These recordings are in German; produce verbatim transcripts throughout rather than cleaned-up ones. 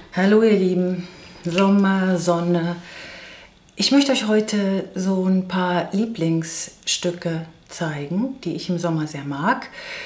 Hallo ihr Lieben, Sommer, Sonne. Ich möchte euch heute so ein paar Lieblingsstücke zeigen, die ich im Sommer sehr mag.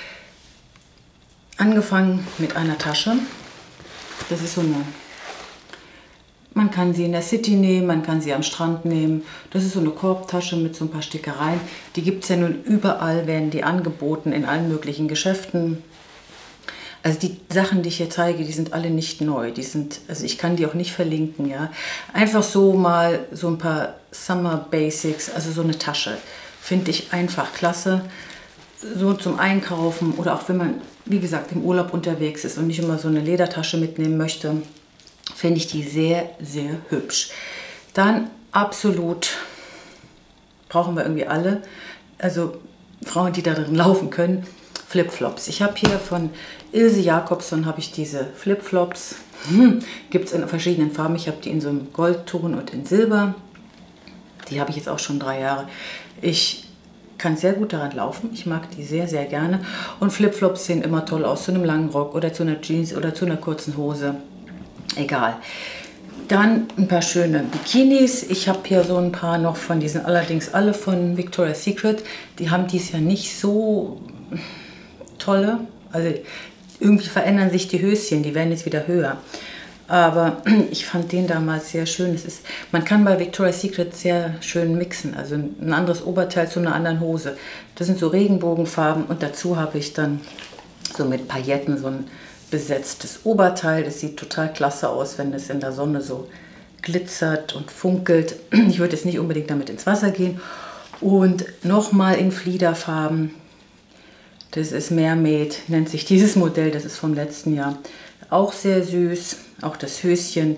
Angefangen mit einer Tasche. Das ist so eine, man kann sie in der City nehmen, man kann sie am Strand nehmen. Das ist so eine Korbtasche mit so ein paar Stickereien. Die gibt es ja nun überall, werden die angeboten in allen möglichen Geschäften. Also die Sachen, die ich hier zeige, die sind alle nicht neu. Die sind, also ich kann die auch nicht verlinken, ja. Einfach so mal so ein paar Summer Basics, also so eine Tasche, finde ich einfach klasse. So zum Einkaufen oder auch wenn man, wie gesagt, im Urlaub unterwegs ist und nicht immer so eine Ledertasche mitnehmen möchte, finde ich die sehr, sehr hübsch. Dann absolut brauchen wir irgendwie alle, also Frauen, die da drin laufen können, Flipflops. Ich habe hier von Ilse Jacobson habe ich diese Flipflops. Hm, gibt es in verschiedenen Farben. Ich habe die in so einem Goldton und in Silber. Die habe ich jetzt auch schon drei Jahre. Ich kann sehr gut daran laufen. Ich mag die sehr, sehr gerne. Und Flipflops sehen immer toll aus, zu einem langen Rock oder zu einer Jeans oder zu einer kurzen Hose. Egal. Dann ein paar schöne Bikinis. Ich habe hier so ein paar noch von diesen, allerdings alle von Victoria's Secret. Die haben dies ja nicht so tolle. Also irgendwie verändern sich die Höschen, die werden jetzt wieder höher. Aber ich fand den damals sehr schön. Es ist, man kann bei Victoria's Secret sehr schön mixen. Also ein anderes Oberteil zu einer anderen Hose. Das sind so Regenbogenfarben und dazu habe ich dann so mit Pailletten so ein besetztes Oberteil. Das sieht total klasse aus, wenn es in der Sonne so glitzert und funkelt. Ich würde jetzt nicht unbedingt damit ins Wasser gehen. Und nochmal in Fliederfarben. Das ist Mermaid, nennt sich dieses Modell, das ist vom letzten Jahr. Auch sehr süß, auch das Höschen.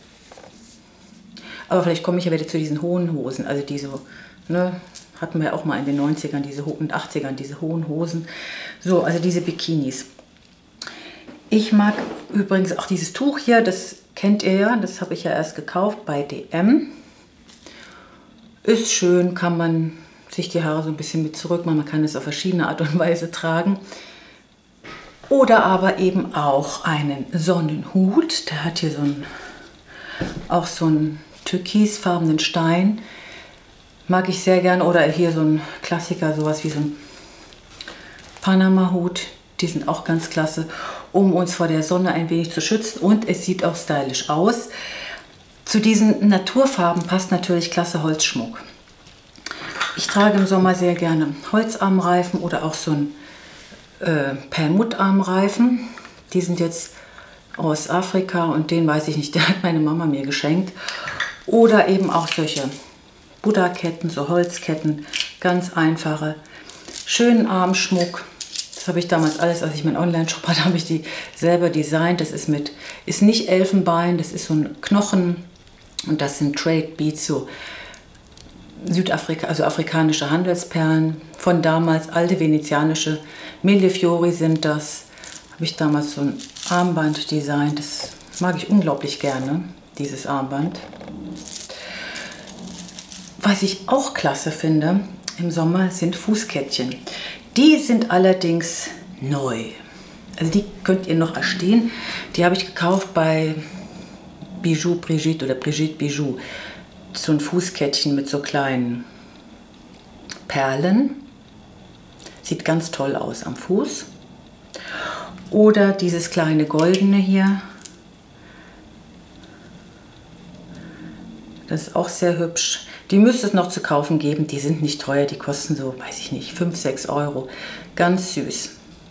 Aber vielleicht komme ich ja wieder zu diesen hohen Hosen, also diese, ne, hatten wir ja auch mal in den neunzigern diese, und achtzigern, diese hohen Hosen. So, also diese Bikinis. Ich mag übrigens auch dieses Tuch hier, das kennt ihr ja, das habe ich ja erst gekauft bei D M. Ist schön, kann man sich die Haare so ein bisschen mit zurück machen. Man kann es auf verschiedene Art und Weise tragen. Oder aber eben auch einen Sonnenhut. Der hat hier so einen, auch so einen türkisfarbenen Stein. Mag ich sehr gern. Oder hier so ein Klassiker, sowas wie so ein Panama-Hut. Die sind auch ganz klasse, um uns vor der Sonne ein wenig zu schützen. Und es sieht auch stylisch aus. Zu diesen Naturfarben passt natürlich klasse Holzschmuck. Ich trage im Sommer sehr gerne Holzarmreifen oder auch so ein äh, Perlmuttarmreifen. Die sind jetzt aus Afrika und den weiß ich nicht, der hat meine Mama mir geschenkt. Oder eben auch solche Buddha-Ketten, so Holzketten, ganz einfache. Schönen Armschmuck. Das habe ich damals alles, als ich meinen Online-Shop hatte, habe ich die selber designt. Das ist mit, ist nicht Elfenbein, das ist so ein Knochen und das sind Trade Beads, so Südafrika, also afrikanische Handelsperlen von damals, alte venezianische Millefiori sind das. Habe ich damals so ein Armband designt. Das mag ich unglaublich gerne, dieses Armband. Was ich auch klasse finde im Sommer sind Fußkettchen. Die sind allerdings neu. Also die könnt ihr noch erstehen. Die habe ich gekauft bei Bijou Brigitte oder Brigitte Bijou. So ein Fußkettchen mit so kleinen Perlen. Sieht ganz toll aus am Fuß. Oder dieses kleine goldene hier. Das ist auch sehr hübsch. Die müsste es noch zu kaufen geben. Die sind nicht teuer. Die kosten so, weiß ich nicht, fünf, sechs Euro. Ganz süß.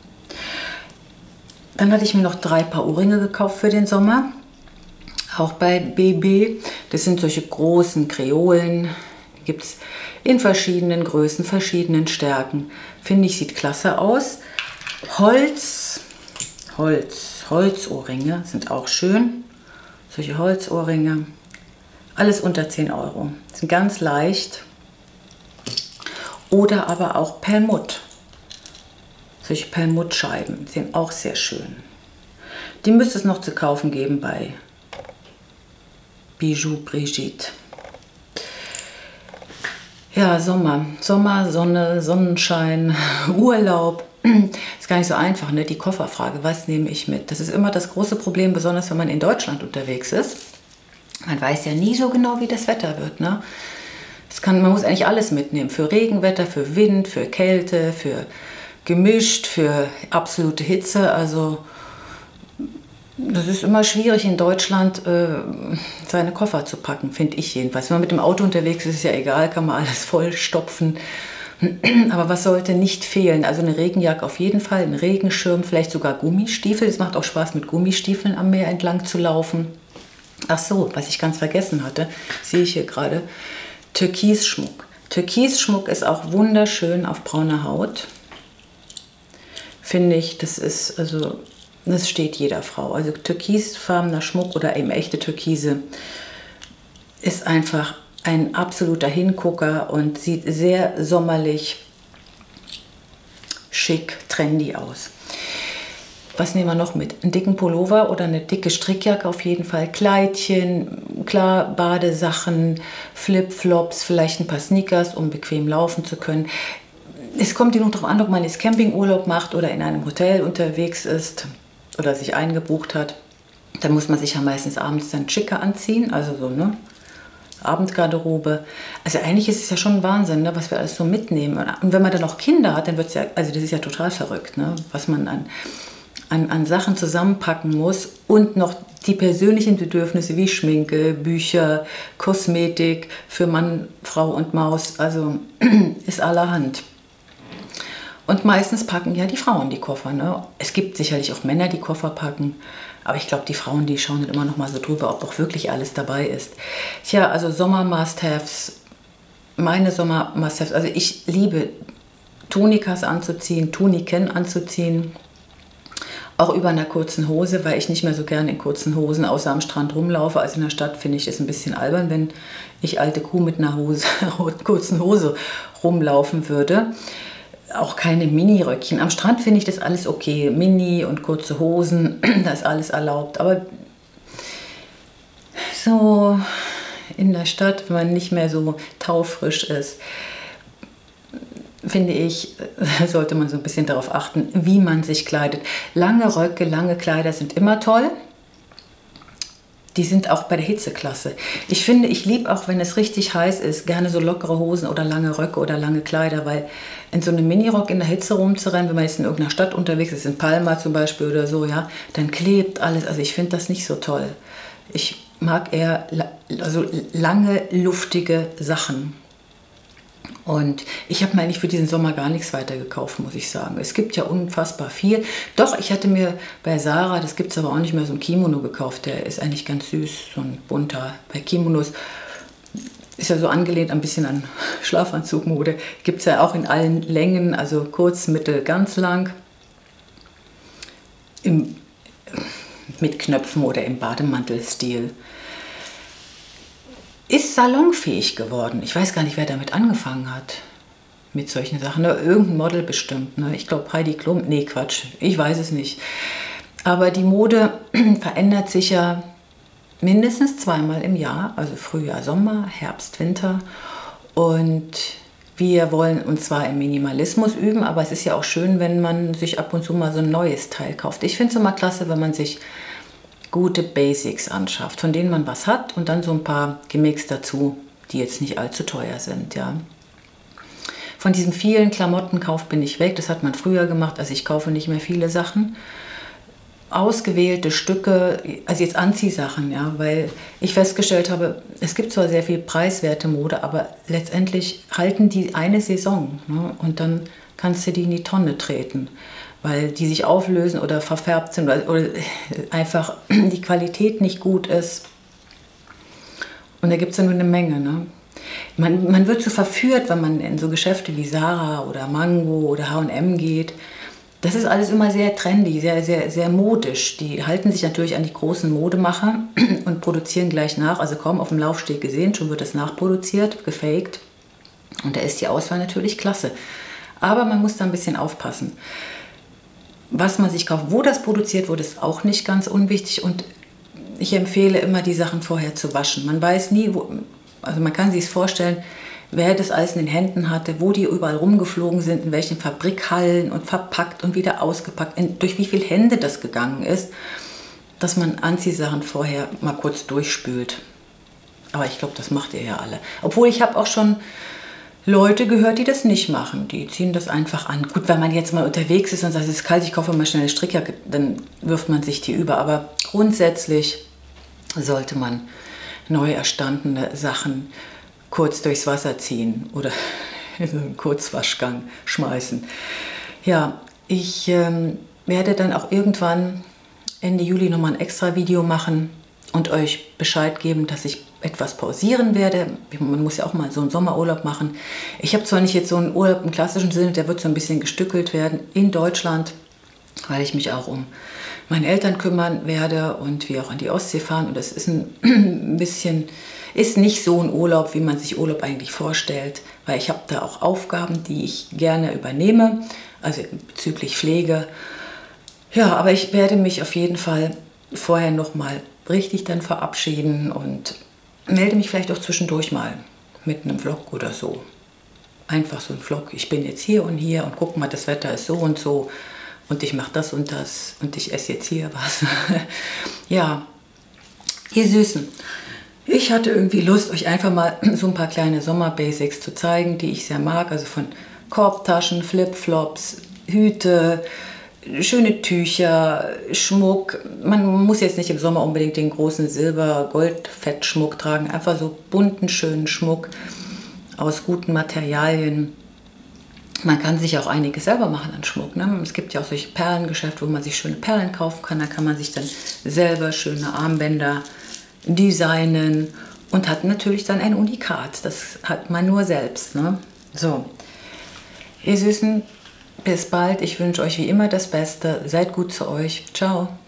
Dann hatte ich mir noch drei Paar Ohrringe gekauft für den Sommer. Auch bei B B. Das sind solche großen Kreolen. Die gibt es in verschiedenen Größen, verschiedenen Stärken. Finde ich, sieht klasse aus. Holz, Holz, Holzohrringe sind auch schön. Solche Holzohrringe. Alles unter zehn Euro. Sind ganz leicht. Oder aber auch Perlmutt. Solche Perlmuttscheiben sind auch sehr schön. Die müsste es noch zu kaufen geben bei Bijou Brigitte. Ja, Sommer. Sommer, Sonne, Sonnenschein, Urlaub. ist gar nicht so einfach, ne? Die Kofferfrage, was nehme ich mit? Das ist immer das große Problem, besonders wenn man in Deutschland unterwegs ist. Man weiß ja nie so genau, wie das Wetter wird, ne? Das kann, man muss eigentlich alles mitnehmen, für Regenwetter, für Wind, für Kälte, für gemischt, für absolute Hitze. Also das ist immer schwierig in Deutschland, äh, seine Koffer zu packen, finde ich jedenfalls. Wenn man mit dem Auto unterwegs ist, ist ja egal, kann man alles vollstopfen. Aber was sollte nicht fehlen? Also eine Regenjacke auf jeden Fall, ein Regenschirm, vielleicht sogar Gummistiefel. Es macht auch Spaß, mit Gummistiefeln am Meer entlang zu laufen. Ach so, was ich ganz vergessen hatte, sehe ich hier gerade, Türkisschmuck. Türkisschmuck ist auch wunderschön auf brauner Haut. Finde ich, das ist, also, das steht jeder Frau. Also türkisfarbener Schmuck oder eben echte Türkise ist einfach ein absoluter Hingucker und sieht sehr sommerlich, schick, trendy aus. Was nehmen wir noch mit? Einen dicken Pullover oder eine dicke Strickjacke auf jeden Fall. Kleidchen, klar, Badesachen, Flipflops, vielleicht ein paar Sneakers, um bequem laufen zu können. Es kommt nur darauf an, ob man jetzt Campingurlaub macht oder in einem Hotel unterwegs ist oder sich eingebucht hat. Dann muss man sich ja meistens abends dann schicker anziehen, also so, ne? Abendgarderobe. Also eigentlich ist es ja schon Wahnsinn, ne, was wir alles so mitnehmen. Und wenn man dann noch Kinder hat, dann wird es ja, also das ist ja total verrückt, ne, was man an, an, an Sachen zusammenpacken muss und noch die persönlichen Bedürfnisse wie Schminke, Bücher, Kosmetik für Mann, Frau und Maus, also ist allerhand. Und meistens packen ja die Frauen die Koffer, ne? Es gibt sicherlich auch Männer, die Koffer packen. Aber ich glaube, die Frauen, die schauen dann immer noch mal so drüber, ob auch wirklich alles dabei ist. Tja, also Sommer-Must-Haves, meine Sommer-Must-Haves. Also ich liebe Tunikas anzuziehen, Tuniken anzuziehen. Auch über einer kurzen Hose, weil ich nicht mehr so gerne in kurzen Hosen außer am Strand rumlaufe. Also in der Stadt finde ich es ein bisschen albern, wenn ich alte Kuh mit einer Hose, kurzen Hose rumlaufen würde. Auch keine Mini-Röckchen. Am Strand finde ich das alles okay. Mini und kurze Hosen, da ist alles erlaubt. Aber so in der Stadt, wenn man nicht mehr so taufrisch ist, finde ich, sollte man so ein bisschen darauf achten, wie man sich kleidet. Lange Röcke, lange Kleider sind immer toll. Die sind auch bei der Hitze klasse. Ich finde, ich liebe auch, wenn es richtig heiß ist, gerne so lockere Hosen oder lange Röcke oder lange Kleider, weil in so einem Minirock in der Hitze rumzurennen, wenn man jetzt in irgendeiner Stadt unterwegs ist, in Palma zum Beispiel oder so, ja, dann klebt alles. Also ich finde das nicht so toll. Ich mag eher also lange, luftige Sachen. Und ich habe mir eigentlich für diesen Sommer gar nichts weiter gekauft, muss ich sagen. Es gibt ja unfassbar viel. Doch, ich hatte mir bei Sarah, das gibt es aber auch nicht mehr, so ein Kimono gekauft. Der ist eigentlich ganz süß, so ein bunter. Bei Kimonos ist ja so angelehnt ein bisschen an Schlafanzugmode. Gibt es ja auch in allen Längen, also kurz, mittel, ganz lang. Im, mit Knöpfen oder im Bademantelstil. Ist salonfähig geworden. Ich weiß gar nicht, wer damit angefangen hat. Mit solchen Sachen. Ne? Irgendein Model bestimmt. Ne? Ich glaube Heidi Klum. Nee, Quatsch. Ich weiß es nicht. Aber die Mode verändert sich ja mindestens zweimal im Jahr. Also Frühjahr, Sommer, Herbst, Winter. Und wir wollen uns zwar im Minimalismus üben, aber es ist ja auch schön, wenn man sich ab und zu mal so ein neues Teil kauft. Ich finde es immer klasse, wenn man sich gute Basics anschafft, von denen man was hat und dann so ein paar Gimmicks dazu, die jetzt nicht allzu teuer sind. Ja. Von diesem vielen Klamottenkauf bin ich weg, das hat man früher gemacht, also ich kaufe nicht mehr viele Sachen. Ausgewählte Stücke, also jetzt Anziehsachen, ja, weil ich festgestellt habe, es gibt zwar sehr viel preiswerte Mode, aber letztendlich halten die eine Saison, ne, und dann kannst du die in die Tonne treten, weil die sich auflösen oder verfärbt sind oder, oder einfach die Qualität nicht gut ist. Und da gibt es ja nur eine Menge. Ne? Man, man wird so verführt, wenn man in so Geschäfte wie Sarah oder Mango oder H und M geht. Das ist alles immer sehr trendy, sehr, sehr, sehr modisch. Die halten sich natürlich an die großen Modemacher und produzieren gleich nach. Also kaum auf dem Laufsteg gesehen, schon wird es nachproduziert, gefaked. Und da ist die Auswahl natürlich klasse. Aber man muss da ein bisschen aufpassen. Was man sich kauft, wo das produziert wurde, ist auch nicht ganz unwichtig. Und ich empfehle immer, die Sachen vorher zu waschen. Man weiß nie, wo, also man kann sich es vorstellen, wer das alles in den Händen hatte, wo die überall rumgeflogen sind, in welchen Fabrikhallen und verpackt und wieder ausgepackt, in, durch wie viele Hände das gegangen ist, dass man Anziehsachen vorher mal kurz durchspült. Aber ich glaube, das macht ihr ja alle. Obwohl, ich habe auch schon Leute gehört, die das nicht machen. Die ziehen das einfach an. Gut, wenn man jetzt mal unterwegs ist und sagt, es ist kalt, ich kaufe mal schnell eine Strickjacke, dann wirft man sich die über. Aber grundsätzlich sollte man neu erstandene Sachen kurz durchs Wasser ziehen oder in so einen Kurzwaschgang schmeißen. Ja, ich ähm, werde dann auch irgendwann Ende Juli nochmal ein extra Video machen und euch Bescheid geben, dass ich etwas pausieren werde. Man muss ja auch mal so einen Sommerurlaub machen. Ich habe zwar nicht jetzt so einen Urlaub im klassischen Sinne, der wird so ein bisschen gestückelt werden in Deutschland, weil ich mich auch um meine Eltern kümmern werde und wir auch an die Ostsee fahren. Und das ist ein bisschen, ist nicht so ein Urlaub, wie man sich Urlaub eigentlich vorstellt, weil ich habe da auch Aufgaben, die ich gerne übernehme, also bezüglich Pflege. Ja, aber ich werde mich auf jeden Fall vorher noch mal richtig dann verabschieden und melde mich vielleicht auch zwischendurch mal mit einem Vlog oder so. Einfach so ein Vlog. Ich bin jetzt hier und hier und guck mal, das Wetter ist so und so und ich mache das und das und ich esse jetzt hier was. Ja, ihr Süßen. Ich hatte irgendwie Lust, euch einfach mal so ein paar kleine Sommerbasics zu zeigen, die ich sehr mag. Also von Korbtaschen, Flipflops, Hüte, schöne Tücher, Schmuck. Man muss jetzt nicht im Sommer unbedingt den großen Silber-Gold-Fettschmuck tragen. Einfach so bunten, schönen Schmuck aus guten Materialien. Man kann sich auch einiges selber machen an Schmuck. Ne? Es gibt ja auch solche Perlengeschäfte, wo man sich schöne Perlen kaufen kann. Da kann man sich dann selber schöne Armbänder designen und hat natürlich dann ein Unikat. Das hat man nur selbst. Ne? So, ihr Süßen, bis bald. Ich wünsche euch wie immer das Beste. Seid gut zu euch. Ciao.